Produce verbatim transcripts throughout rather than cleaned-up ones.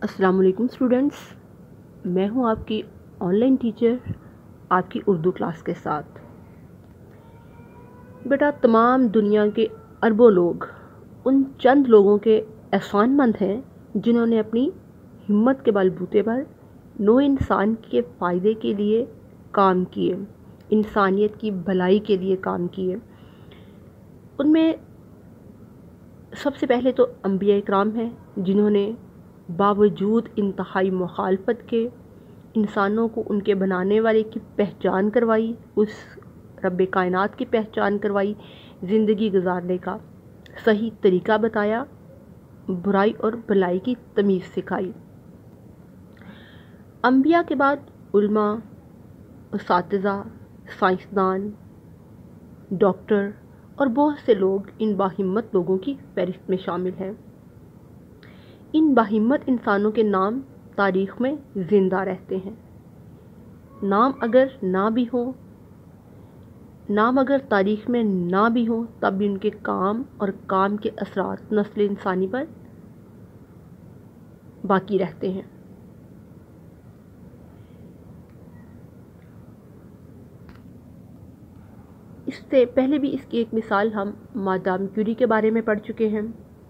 अस्सलाम वालेकुम स्टूडेंट्स, मैं हूं आपकी ऑनलाइन टीचर आपकी उर्दू क्लास के साथ। बेटा, तमाम दुनिया के अरबों लोग उन चंद लोगों के एहसानमंद हैं जिन्होंने अपनी हिम्मत के बलबूते पर नौ इंसान के फ़ायदे के लिए काम किए, इंसानियत की भलाई के लिए काम किए। उनमें सबसे पहले तो अंबिया इकराम हैं, जिन्होंने बावजूद इंतहाई मुखालफत के इंसानों को उनके बनाने वाले की पहचान करवाई, उस रब्बे कायनात की पहचान करवाई, ज़िंदगी गुजारने का सही तरीका बताया, बुराई और भलाई की तमीज़ सिखाई। अंबिया के बाद उल्मा, उस्ताज़ा, साइंसदान, डॉक्टर और बहुत से लोग इन बाहिम्मत लोगों की फहरिस्त में शामिल हैं। इन बाहिम्मत इंसानों के नाम तारीख़ में ज़िंदा रहते हैं। नाम अगर ना भी हो नाम अगर तारीख़ में ना भी हो तब भी उनके काम और काम के असरात नस्ल इंसानी पर बाकी रहते हैं। इससे पहले भी इसकी एक मिसाल हम मादाम क्यूरी के बारे में पढ़ चुके हैं।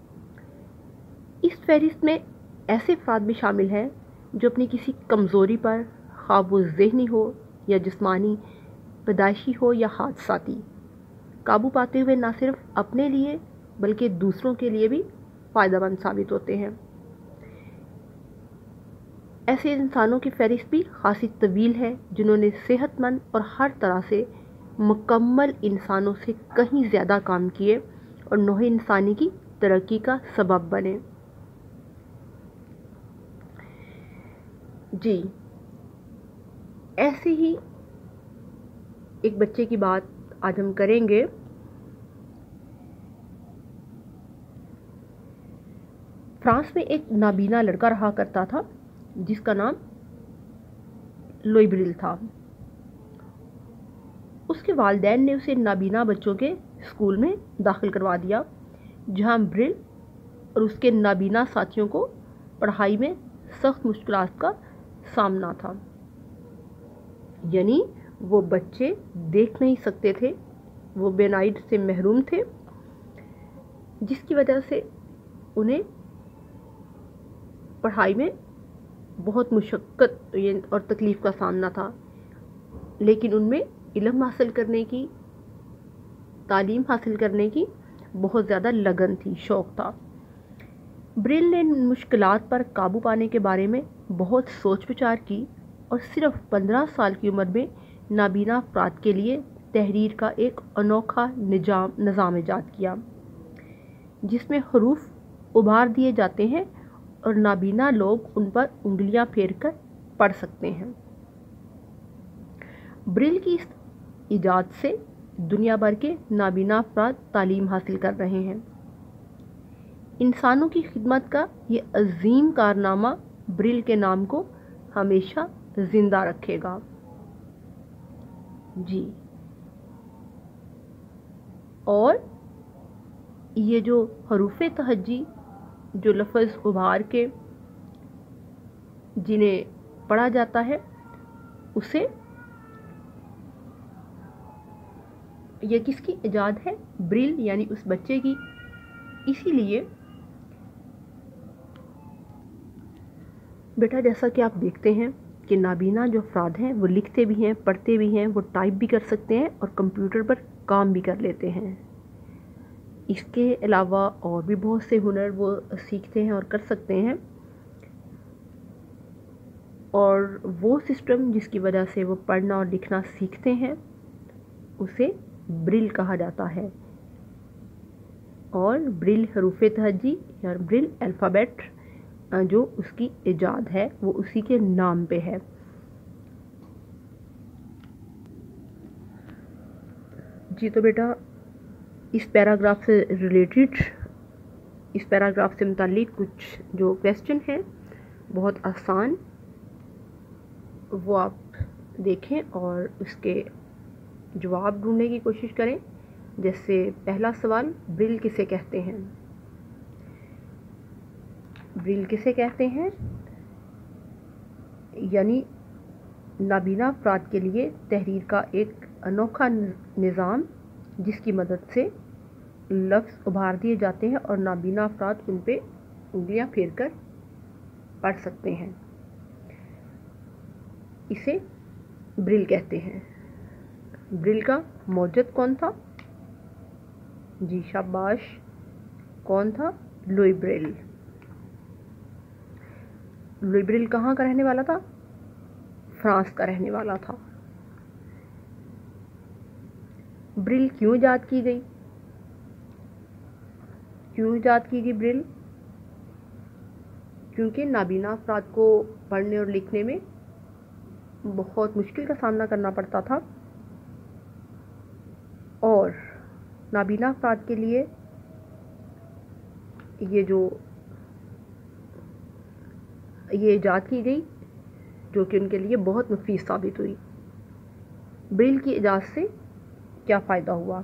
इस फहरिस्त में ऐसे अफराद भी शामिल हैं जो अपनी किसी कमज़ोरी पर, ख़्वाह वो ज़हनी हो या जिस्मानी, पैदाइशी हो या हादसाती, काबू पाते हुए न सिर्फ अपने लिए बल्कि दूसरों के लिए भी फ़ायदेमंद साबित होते हैं। ऐसे इंसानों की फहरिस्त भी खासी तवील है, जिन्होंने सेहतमंद और हर तरह से मुकम्मल इंसानों से कहीं ज़्यादा काम किए और नौह इंसानी की तरक्की का सबब बने। जी, ऐसे ही एक बच्चे की बात आज हम करेंगे। फ्रांस में एक नाबीना लड़का रहा करता था जिसका नाम लुई ब्रिल था। उसके वालिदैन ने उसे नाबीना बच्चों के स्कूल में दाखिल करवा दिया, जहां ब्रिल और उसके नाबीना साथियों को पढ़ाई में सख्त मुश्किलात का सामना था। यानी वो बच्चे देख नहीं सकते थे, वो बेनाइट से महरूम थे, जिसकी वजह से उन्हें पढ़ाई में बहुत मुशक्क़त और तकलीफ़ का सामना था। लेकिन उनमें इल्म हासिल करने की, तालीम हासिल करने की बहुत ज़्यादा लगन थी, शौक़ था। ब्रिल ने मुश्किलात पर काबू पाने के बारे में बहुत सोच विचार की और सिर्फ पंद्रह साल की उम्र में नाबीना अफराद के लिए तहरीर का एक अनोखा निजाम निज़ाम ईजाद किया, जिसमें हरूफ उभार दिए जाते हैं और नाबीना लोग उन पर उंगलियां फेर कर पढ़ सकते हैं। ब्रिल की इस ईजाद से दुनिया भर के नाबीना अफराद तालीम हासिल कर रहे हैं। इंसानों की खिदमत का ये अजीम कारनामा ब्रिल के नाम को हमेशा ज़िंदा रखेगा। जी, और ये जो हरूफ़े तहज्जी, जो लफ्ज़ उभार के जिन्हें पढ़ा जाता है, उसे ये किसकी इजाद है? ब्रिल यानी उस बच्चे की। इसीलिए बेटा, जैसा कि आप देखते हैं कि नाबीना जो अफराद हैं वो लिखते भी हैं, पढ़ते भी हैं, वो टाइप भी कर सकते हैं और कंप्यूटर पर काम भी कर लेते हैं। इसके अलावा और भी बहुत से हुनर वो सीखते हैं और कर सकते हैं। और वो सिस्टम जिसकी वजह से वो पढ़ना और लिखना सीखते हैं उसे ब्रिल कहा जाता है। और ब्रिल हरूफ़े तहज्जी या ब्रिल अल्फ़ाबेट जो उसकी इजाद है वो उसी के नाम पे है। जी, तो बेटा, इस पैराग्राफ से रिलेटेड, इस पैराग्राफ से मुताल्लिक कुछ जो क्वेश्चन हैं बहुत आसान, वो आप देखें और उसके जवाब ढूंढने की कोशिश करें। जैसे पहला सवाल, ब्रिल किसे कहते हैं? ब्रिल किसे कहते हैं? یعنی نابینا افراد کے لیے تحریر کا ایک انوکھا نظام جس کی مدد سے لفظ ابھار دیے جاتے ہیں اور نابینا افراد ان پہ انگلیاں پھیر کر پڑھ سکتے ہیں، اسے بریل کہتے ہیں۔ بریل کا موجد کون تھا؟ جی شاباش، کون تھا؟ لوئی بریل۔ لوئی بریل کہاں کا رہنے والا تھا؟ فرانس کا رہنے والا تھا۔ بریل کیوں ایجاد کی گئی؟ کیوں ایجاد کی گئی بریل؟ کیونکہ نابینا افراد کو پڑھنے اور لکھنے میں بہت مشکل کا سامنا کرنا پڑتا تھا، اور نابینا افراد کے لیے یہ جو یہ ایجاد کی گئی جو کہ ان کے لیے بہت مفید ثابت ہوئی۔ بریل کی ایجاد سے کیا فائدہ ہوا؟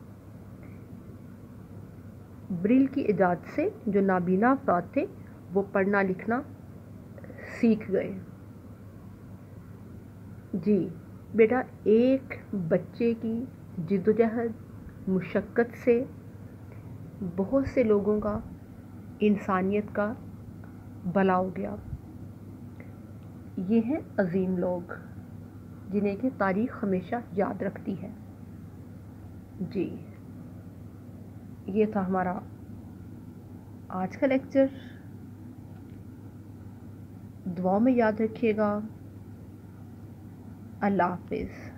بریل کی ایجاد سے جو نابینا افراد تھے وہ پڑھنا لکھنا سیکھ گئے۔ جی بیٹا، ایک بچے کی جد و جہد مشقت سے بہت سے لوگوں کا، انسانیت کا بھلا ہو گیا۔ یہ ہیں عظیم لوگ جنہیں کہ تاریخ ہمیشہ یاد رکھتی ہے۔ جی یہ تھا ہمارا آج کا لیکچر، دعاؤں میں یاد رکھیے گا۔ اللہ حافظ۔